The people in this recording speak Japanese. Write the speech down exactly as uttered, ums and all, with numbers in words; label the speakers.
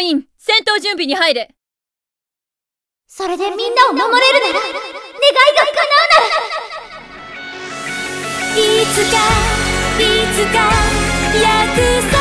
Speaker 1: 隊員、戦闘準備に入れ。
Speaker 2: それでみんなを守れるなら、願いが叶うなら。いつかいつか約束